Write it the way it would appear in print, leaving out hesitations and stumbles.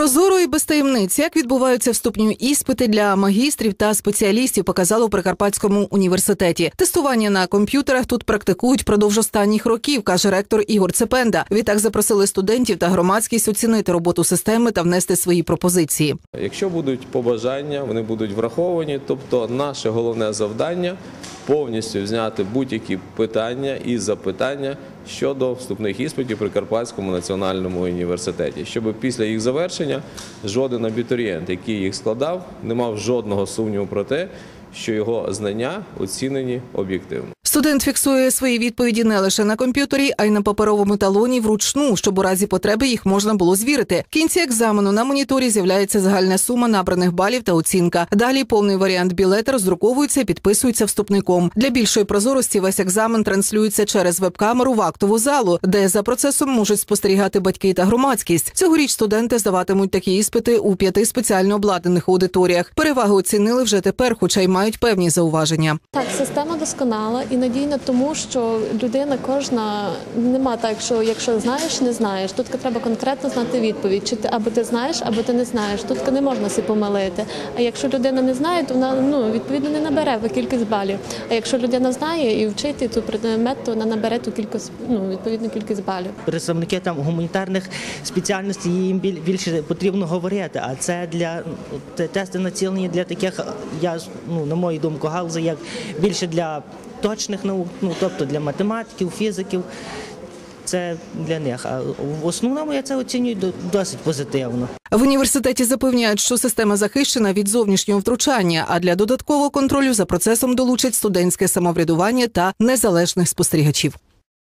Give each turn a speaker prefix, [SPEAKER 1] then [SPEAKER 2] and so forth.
[SPEAKER 1] Прозоро і без таємниць, як відбуваються вступні іспити для магістрів та спеціалістів, показали у Прикарпатському університеті. Тестування на комп'ютерах тут практикують впродовж останніх років, каже ректор Ігор Цепенда. Відтак запросили студентів та громадськість оцінити роботу системи та внести свої пропозиції.
[SPEAKER 2] Якщо будуть побажання, вони будуть враховані, тобто наше головне завдання – повністю зняти будь-які питання і запитання щодо вступних іспитів при Прикарпатському національному університеті, щоб після їх завершення жоден абітурієнт, який їх складав, не мав жодного сумніву про те, що його знання оцінені об'єктивно.
[SPEAKER 1] Студент фіксує свої відповіді не лише на комп'ютері, а й на паперовому талоні вручну, щоб у разі потреби їх можна було звірити. В кінці екзамену на моніторі з'являється загальна сума набраних балів та оцінка. Далі повний варіант білета роздруковується і підписується вступником. Для більшої прозорості весь екзамен транслюється через веб-камеру в актову залу, де за процесом можуть спостерігати батьки та громадськість. Цьогоріч студенти здаватимуть такі іспити у 5 спеціально обладнаних аудиторіях. Переваги оцінили вже тепер, хоча й мають певні зауваження.
[SPEAKER 3] Так, система досконала і надійна, тому що людина кожна, нема так, що якщо знаєш, не знаєш. Тут треба конкретно знати відповідь. Чи ти або ти знаєш, або ти не знаєш. Тут не можна себе помилити. А якщо людина не знає, то вона відповідно не набере кількість балів. А якщо людина знає і вчить ту предмет, то вона набере ту кількість, відповідну кількість балів.
[SPEAKER 4] Представники гуманітарних спеціальностей, їм більше потрібно говорити, а це тести націлені для таких, на мою думку, галузей, як більше для точних наук, тобто для математиків, фізиків. Це для них. А в основному я це оцінюю досить позитивно.
[SPEAKER 1] В університеті запевняють, що система захищена від зовнішнього втручання, а для додаткового контролю за процесом долучать студентське самоврядування та незалежних спостерігачів.